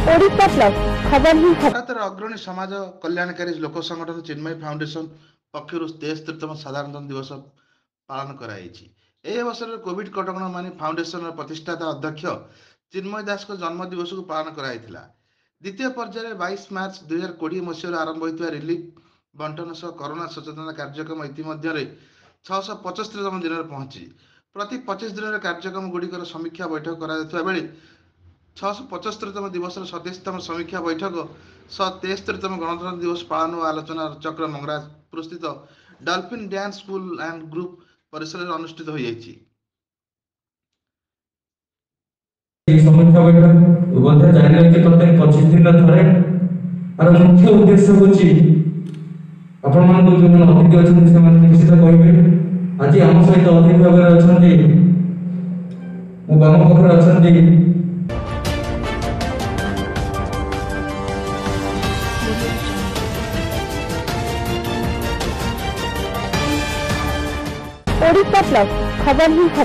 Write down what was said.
Odisha plus खबर ही खबर। भारतर अग्रणी समाज कल्याणकारी लोक संगठन चिन्मय फाउंडेशन पक्षर 73तम साधारणतंत्र दिवस पालन कराई। अवसर में कोविड कटकणा मानि फाउंडेशन प्रतिष्ठाता अध्यक्ष चिन्मय दास को जन्म दिवस को पालन कराई। द्वितीय पर्यायर 22 मार्च 2020 मसीह आरंभ होता रिलीफ बंटन सह कोरोना सचेतना कार्यक्रम इतिमध्य 675तम दिन में पहुंची। प्रति 25 दिन कार्यक्रम गुड़िकर समीक्षा बैठक कर 675तम दिवस 27तम समीक्षा बैठक 173तम गणतंत्र दिवस पालन और आलोचना चक्र मंगरा स्थित dolphin dance school and group परिसर में अनुष्ठित हो जाइए। समीक्षा बैठक उबंध जारी रखी प्रत्येक 25 दिन थरे और मुख्य उद्देश्य होची आपण मान जो अतिथि अछन से मान निश्चित कहबे। आज हम सहित अतिथि भाव अछन मो बाम पखर अछन ओडिशा प्लस खबर ही खबर।